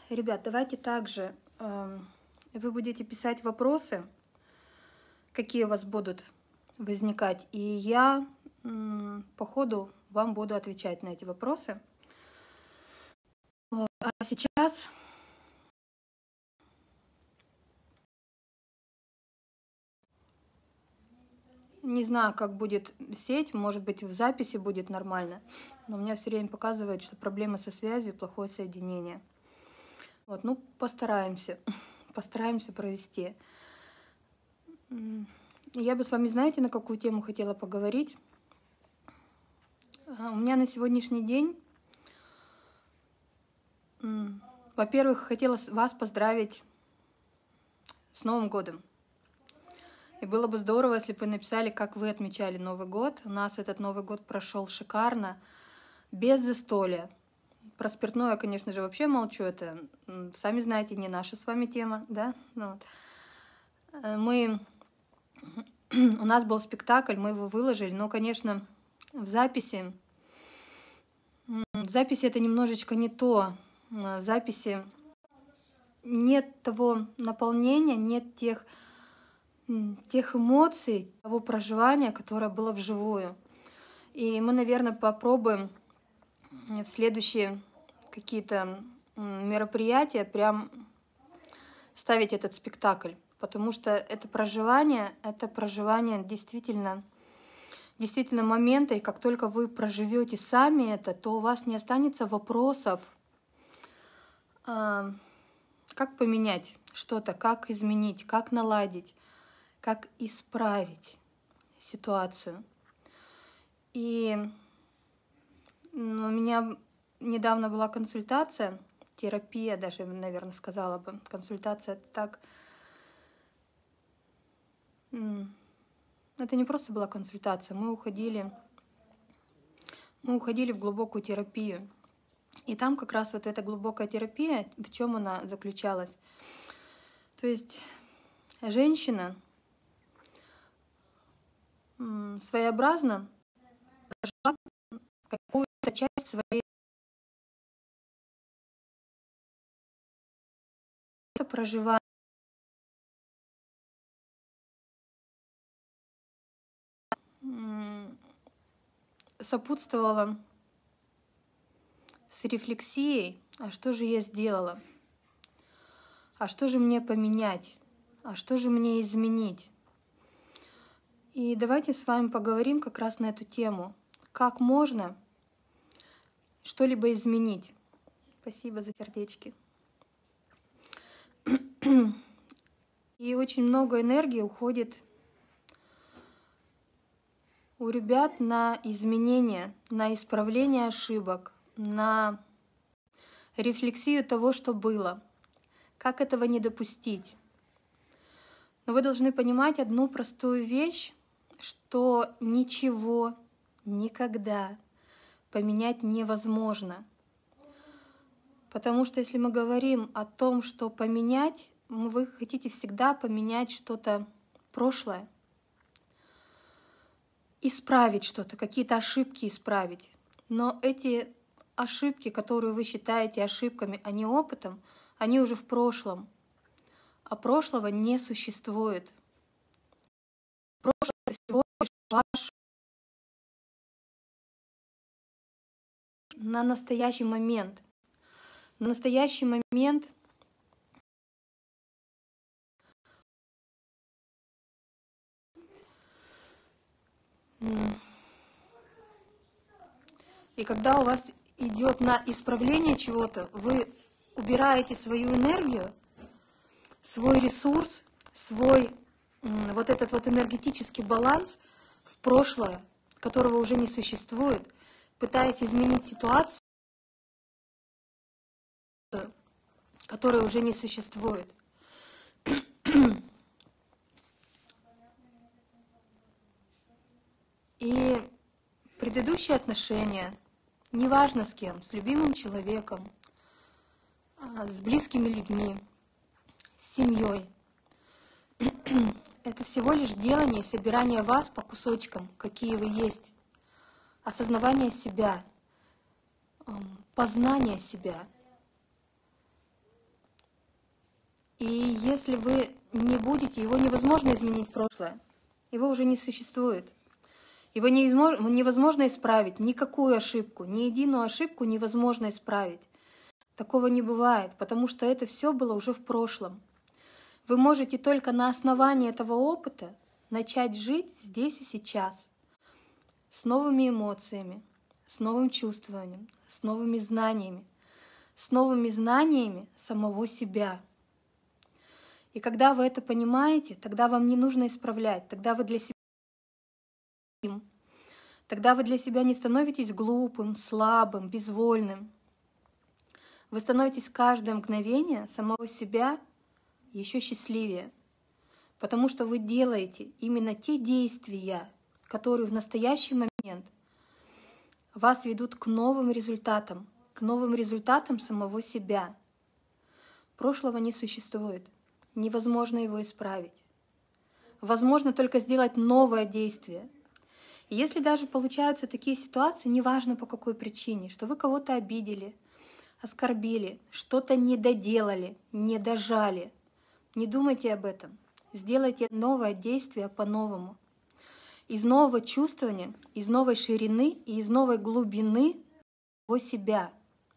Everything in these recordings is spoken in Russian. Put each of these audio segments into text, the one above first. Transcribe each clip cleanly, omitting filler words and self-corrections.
Ребят, давайте также вы будете писать вопросы, какие у вас будут возникать, и я по ходу вам буду отвечать на эти вопросы. А сейчас не знаю, как будет сеть, может быть, в записи будет нормально, но у меня все время показывает, что проблемы со связью, плохое соединение. Вот, ну, постараемся провести. Я бы с вами, знаете, на какую тему хотела поговорить? У меня на сегодняшний день, во-первых, хотела вас поздравить с Новым годом. И было бы здорово, если бы вы написали, как вы отмечали Новый год. У нас этот Новый год прошел шикарно, без застолья. Про спиртное, конечно же, вообще молчу. Это, сами знаете, не наша с вами тема, да? Вот. У нас был спектакль, мы его выложили, но, конечно, в записи это немножечко не то. В записи нет того наполнения, нет тех эмоций, того проживания, которое было вживую. И мы, наверное, попробуем в следующие какие-то мероприятия прям ставить этот спектакль, потому что это проживание действительно момента, и как только вы проживете сами это, то у вас не останется вопросов, как поменять что-то, как изменить, как наладить, как исправить ситуацию. И у меня недавно была консультация, терапия даже, наверное, сказала бы. Консультация — это не просто была консультация, мы уходили в глубокую терапию. И там как раз вот эта глубокая терапия, в чем она заключалась? То есть женщина своеобразно прожила какую-то часть своей проживания. Сопутствовала с рефлексией, а что же я сделала? А что же мне поменять? А что же мне изменить? И давайте с вами поговорим как раз на эту тему. Как можно что-либо изменить? Спасибо за сердечки. И очень много энергии уходит у ребят на изменения, на исправление ошибок, на рефлексию того, что было. Как этого не допустить? Но вы должны понимать одну простую вещь, что ничего никогда поменять невозможно. Потому что если мы говорим о том, что поменять, вы хотите всегда поменять что-то прошлое, исправить что-то, какие-то ошибки исправить. Но эти ошибки, которые вы считаете ошибками, а не опытом, они уже в прошлом. А прошлого не существует. Прошлое — это всего лишь ваш на настоящий момент. На настоящий момент и когда у вас идет на исправление чего-то, вы убираете свою энергию, свой ресурс, свой вот этот вот энергетический баланс в прошлое, которого уже не существует, пытаясь изменить ситуацию, которая уже не существует. И предыдущие отношения, неважно с кем, с любимым человеком, с близкими людьми, с семьей, это всего лишь делание и собирание вас по кусочкам, какие вы есть, осознавание себя, познание себя. И если вы не будете, его невозможно изменить прошлое. Его уже не существует. Его невозможно исправить, никакую ошибку, ни единую ошибку невозможно исправить. Такого не бывает, потому что это все было уже в прошлом. Вы можете только на основании этого опыта начать жить здесь и сейчас, с новыми эмоциями, с новым чувствованием, с новыми знаниями самого себя. И когда вы это понимаете, тогда вам не нужно исправлять, тогда вы для себя не становитесь глупым, слабым, безвольным. Вы становитесь каждое мгновение самого себя еще счастливее, потому что вы делаете именно те действия, которые в настоящий момент вас ведут к новым результатам самого себя. Прошлого не существует, невозможно его исправить. Возможно только сделать новое действие. И если даже получаются такие ситуации, неважно по какой причине, что вы кого-то обидели, оскорбили, что-то не доделали, не дожали, не думайте об этом. Сделайте новое действие по-новому. Из нового чувствования, из новой ширины и из новой глубины себя.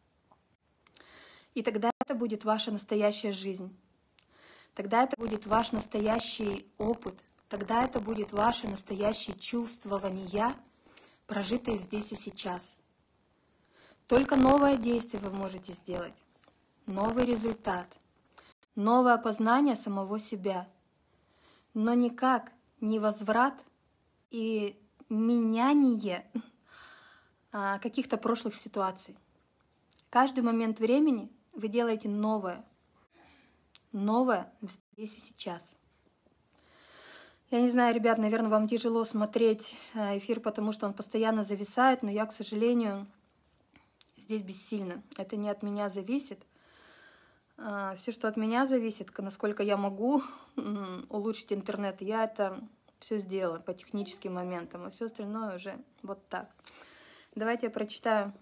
И тогда это будет ваша настоящая жизнь. Тогда это будет ваш настоящий опыт. Тогда это будет ваше настоящее чувствование, прожитое здесь и сейчас. Только новое действие вы можете сделать. Новый результат. Новое познание самого себя. Но никак не возврат и меняние каких-то прошлых ситуаций. Каждый момент времени вы делаете новое. Новое здесь и сейчас. Я не знаю, ребят, наверное, вам тяжело смотреть эфир, потому что он постоянно зависает, но я, к сожалению, здесь бессильна. Это не от меня зависит. Все, что от меня зависит, насколько я могу улучшить интернет, я это все сделала по техническим моментам, а все остальное уже вот так. Давайте я прочитаю.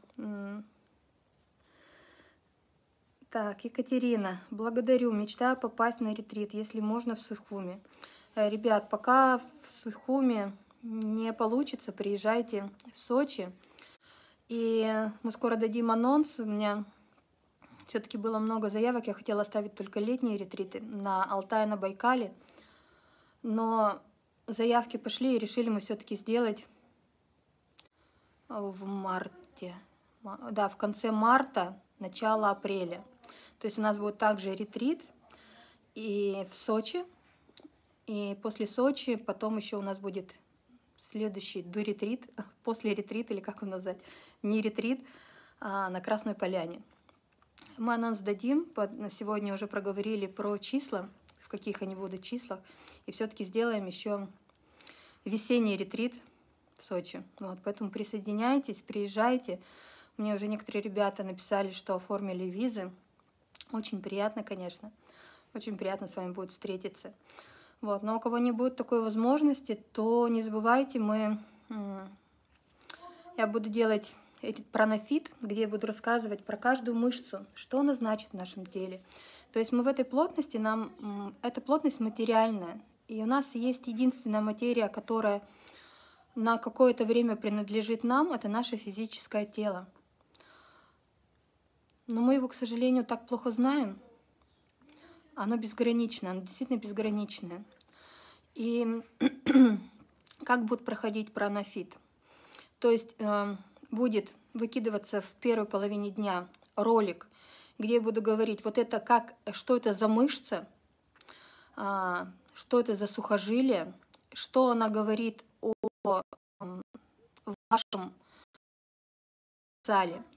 Так, Екатерина, благодарю. Мечтаю попасть на ретрит, если можно, в Сухуми. Ребят, пока в Сухуми не получится, приезжайте в Сочи. И мы скоро дадим анонс. У меня все-таки было много заявок. Я хотела оставить только летние ретриты на Алтае, на Байкале. Но заявки пошли, и решили мы все-таки сделать в марте. Да, в конце марта, начало апреля. То есть у нас будет также ретрит и в Сочи. И после Сочи потом еще у нас будет следующий до-ретрит, после ретрита, или как его назвать, не ретрит, а на Красной Поляне. Мы анонс дадим, сегодня уже проговорили про числа, в каких они будут числах, и все-таки сделаем еще весенний ретрит в Сочи. Вот, поэтому присоединяйтесь, приезжайте. Мне уже некоторые ребята написали, что оформили визы. Очень приятно, конечно. Очень приятно с вами будет встретиться. Вот. Но у кого не будет такой возможности, то не забывайте, я буду делать пранофит, где я буду рассказывать про каждую мышцу, что она значит в нашем теле. То есть мы в этой плотности, эта плотность материальная. И у нас есть единственная материя, которая на какое-то время принадлежит нам, это наше физическое тело. Но мы его, к сожалению, так плохо знаем. Оно безграничное, оно действительно безграничное. И как будет проходить пранофит? То есть будет выкидываться в первой половине дня ролик, где я буду говорить, вот это что это за мышца, что это за сухожилие, что она говорит о вашем зале,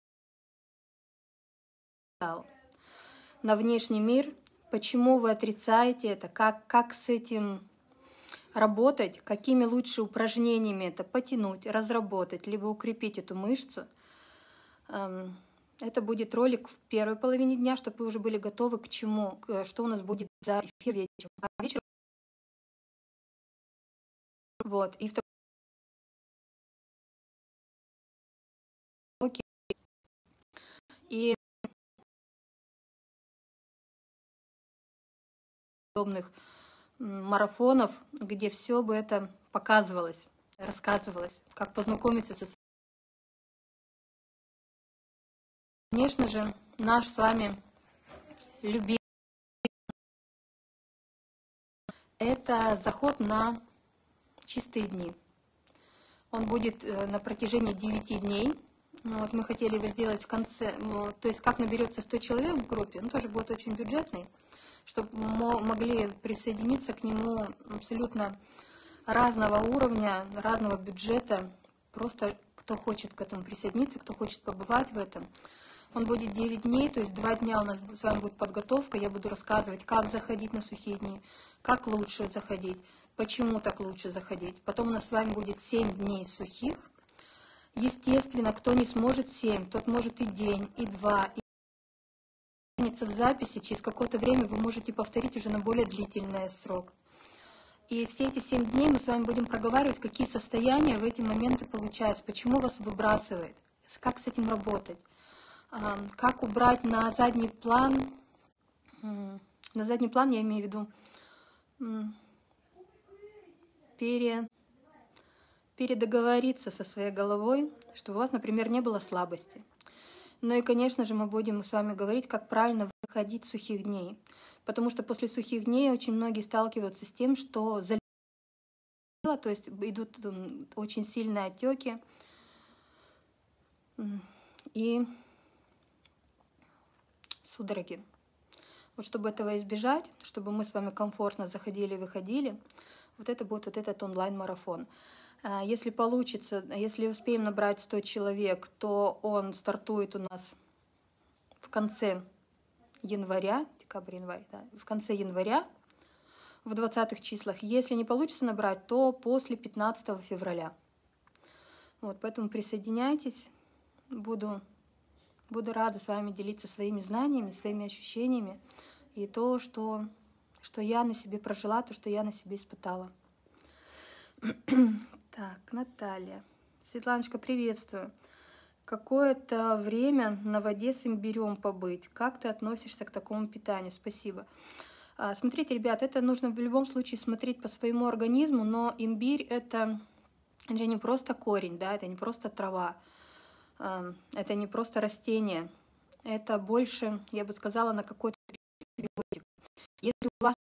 на внешний мир, почему вы отрицаете это, как с этим работать, какими лучше упражнениями это потянуть, разработать, либо укрепить эту мышцу. Это будет ролик в первой половине дня, чтобы вы уже были готовы к чему, что у нас будет за эфир вечером. Вот. И в и подобных марафонов, где все бы это показывалось, рассказывалось, как познакомиться со... Конечно же, наш с вами любимый – это заход на чистые дни. Он будет на протяжении 9 дней. Вот мы хотели его сделать в конце, то есть как наберется 100 человек в группе, он тоже будет очень бюджетный, чтобы могли присоединиться к нему абсолютно разного уровня, разного бюджета, просто кто хочет к этому присоединиться, кто хочет побывать в этом. Он будет 9 дней, то есть 2 дня у нас с вами будет подготовка, я буду рассказывать, как заходить на сухие дни, как лучше заходить, почему так лучше заходить. Потом у нас с вами будет 7 дней сухих. Естественно, кто не сможет 7, тот может и день, и 2, и в записи, через какое-то время вы можете повторить уже на более длительный срок. И все эти 7 дней мы с вами будем проговаривать, какие состояния в эти моменты получаются, почему вас выбрасывает, как с этим работать, как убрать на задний план я имею в виду передоговориться со своей головой, чтобы у вас, например, не было слабости. Ну и, конечно же, мы будем с вами говорить, как правильно выходить с сухих дней. Потому что после сухих дней очень многие сталкиваются с тем, что залило, то есть идут очень сильные отеки. И судороги. Вот чтобы этого избежать, чтобы мы с вами комфортно заходили и выходили, вот это будет вот этот онлайн-марафон. Если получится, если успеем набрать 100 человек, то он стартует у нас в конце января, декабрь-январь, да, в конце января, в 20-х числах. Если не получится набрать, то после 15 февраля. Вот, поэтому присоединяйтесь, буду рада с вами делиться своими знаниями, своими ощущениями и то, что я на себе прожила, то, что я на себе испытала. Так, Наталья. Светланочка, приветствую. Какое-то время на воде с имбирем побыть. Как ты относишься к такому питанию? Спасибо. Смотрите, ребят, это нужно в любом случае смотреть по своему организму, но имбирь это же не просто корень, да, это не просто трава, это не просто растение, это больше, я бы сказала, на какой-то антибиотик. Если у вас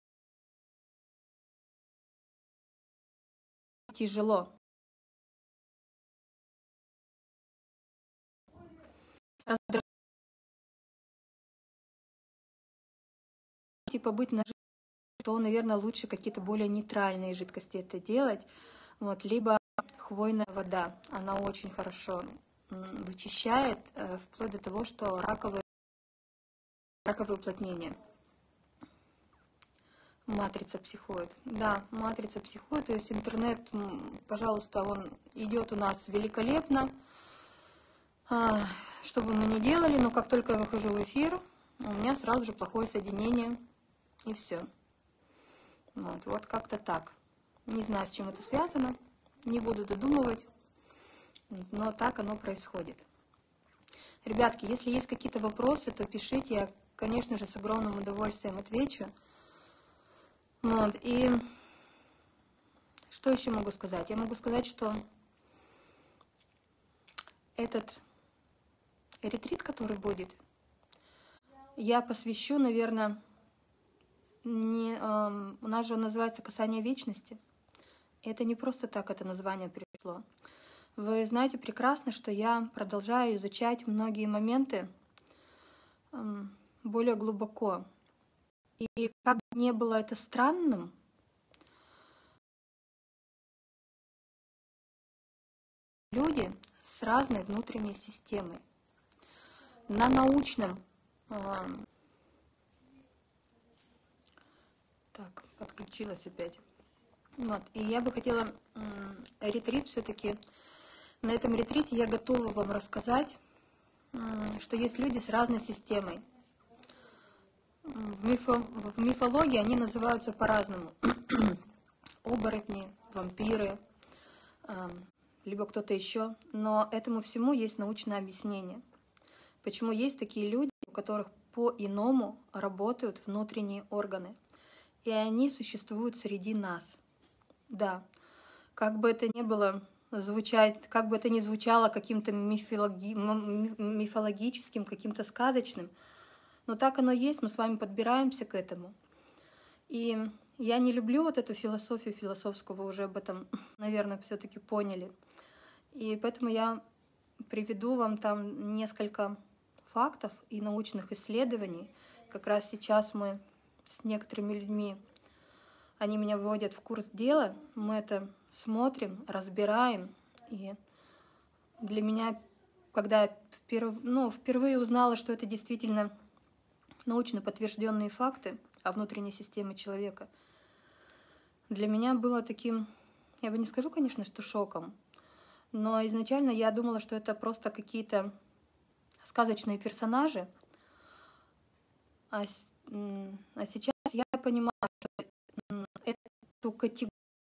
тяжело побыть на жидкости, то, наверное, лучше какие-то более нейтральные жидкости это делать. Вот, либо хвойная вода, она очень хорошо вычищает, вплоть до того, что раковые уплотнения. Матрица психоид. Да, матрица психоид, то есть интернет, пожалуйста, он идет у нас великолепно. Что бы мы ни делали, но как только я выхожу в эфир, у меня сразу же плохое соединение, и все. Вот как-то так. Не знаю, с чем это связано, не буду додумывать, но так оно происходит. Ребятки, если есть какие-то вопросы, то пишите, я, конечно же, с огромным удовольствием отвечу. Вот, и что еще могу сказать? Я могу сказать, что этот ретрит, который будет, я посвящу, наверное, у нас же он называется «Касание вечности». Это не просто так это название пришло. Вы знаете прекрасно, что я продолжаю изучать многие моменты более глубоко. И как бы не было это странным, люди с разной внутренней системой. На научном... Так, подключилась опять. Вот, и я бы хотела ретрит все-таки... На этом ретрите я готова вам рассказать, что есть люди с разной системой. В мифологии они называются по-разному. Оборотни, вампиры, либо кто-то еще. Но этому всему есть научное объяснение. Почему есть такие люди, у которых по-иному работают внутренние органы. и они существуют среди нас. Да, как бы это ни было звучать, как бы это ни звучало каким-то мифологическим, каким-то сказочным, но так оно есть, мы с вами подбираемся к этому. И я не люблю вот эту философию философскую, вы уже об этом, наверное, все-таки поняли. И поэтому я приведу вам там несколько фактов и научных исследований. Как раз сейчас мы с некоторыми людьми, они меня вводят в курс дела, мы это смотрим, разбираем. И для меня, когда я впервые узнала, что это действительно научно подтвержденные факты о внутренней системе человека, для меня было таким, я бы не скажу, конечно, что шоком, но изначально я думала, что это просто какие-то сказочные персонажи, а сейчас я понимаю, что эту категорию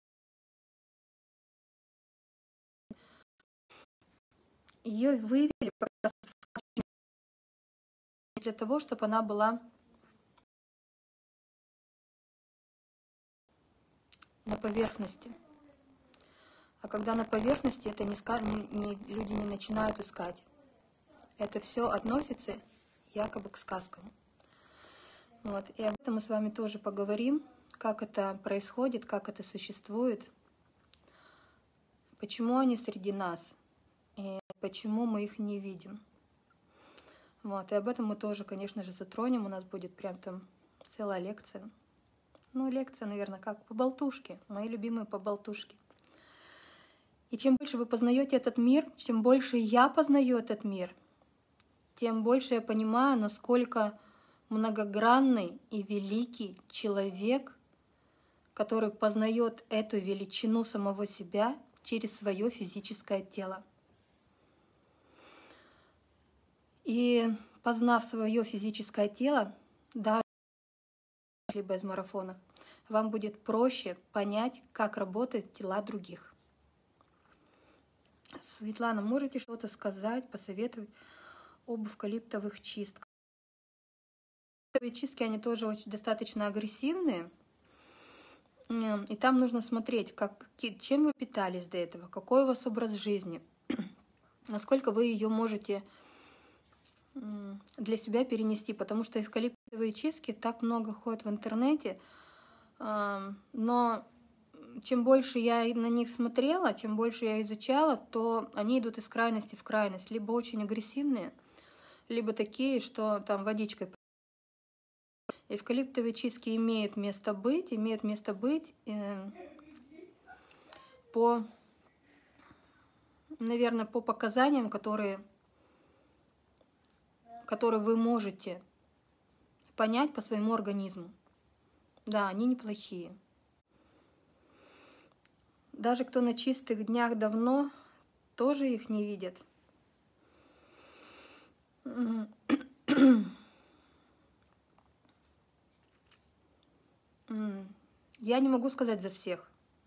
ее вывели как раз для того, чтобы она была на поверхности. А когда на поверхности, это люди не начинают искать. Это все относится якобы к сказкам. Вот. И об этом мы с вами тоже поговорим, как это происходит, как это существует, почему они среди нас, и почему мы их не видим. Вот. И об этом мы тоже, конечно же, затронем. У нас будет прям там целая лекция. Ну, лекция, наверное, как поболтушки, мои любимые поболтушки. И чем больше вы познаете этот мир, чем больше я познаю этот мир, тем больше я понимаю, насколько многогранный и великий человек, который познает эту величину самого себя через свое физическое тело. И познав свое физическое тело, даже либо из марафонов, вам будет проще понять, как работают тела других. Светлана, можете что-то сказать, посоветовать об эвкалиптовых чистках? Эвкалиптовые чистки, они тоже очень достаточно агрессивные. И там нужно смотреть, чем вы питались до этого, какой у вас образ жизни, насколько вы ее можете для себя перенести. Потому что эвкалиптовые чистки так много ходят в интернете, но чем больше я на них смотрела, чем больше я изучала, то они идут из крайности в крайность. Либо очень агрессивные, либо такие, что там водичкой. Эвкалиптовые чистки имеют место быть по, наверное, по показаниям, которые вы можете понять по своему организму. Да, они неплохие. Даже кто на чистых днях давно, тоже их не видят. Я не могу сказать за всех.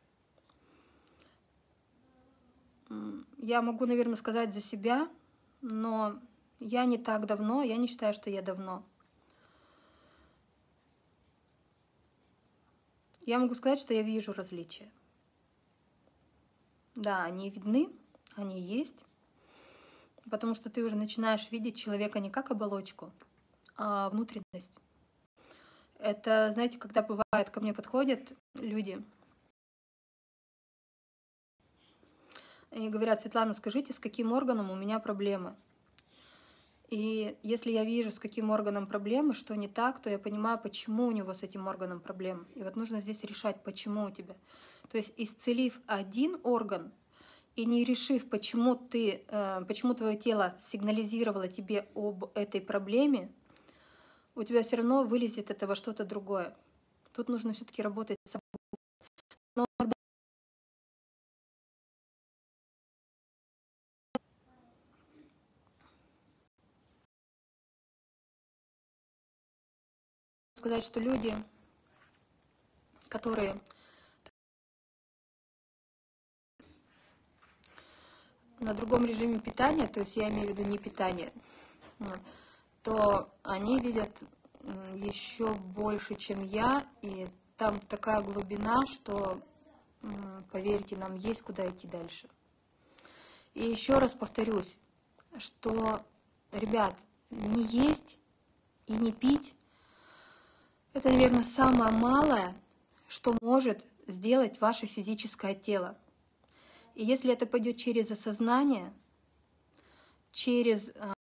Я могу, наверное, сказать за себя, но я не так давно, я не считаю, что я давно. Я могу сказать, что я вижу различия. Да, они видны, они есть, потому что ты уже начинаешь видеть человека не как оболочку, а внутренность. Это, знаете, когда бывает, ко мне подходят люди и говорят: Светлана, скажите, с каким органом у меня проблемы? И если я вижу, с каким органом проблемы, что не так, то я понимаю, почему у него с этим органом проблемы. И вот нужно здесь решать, почему у тебя. То есть, исцелив один орган и не решив, почему твое тело сигнализировало тебе об этой проблеме, у тебя все равно вылезет этого что-то другое. Тут нужно все-таки работать с собой. Но сказать, что люди, которые на другом режиме питания, то есть я имею в виду не питание, то они видят еще больше, чем я, и там такая глубина, что, поверьте, нам есть куда идти дальше. И еще раз повторюсь, что, ребят, не есть и не пить — это, наверное, самое малое, что может сделать ваше физическое тело. И если это пойдет через осознание, через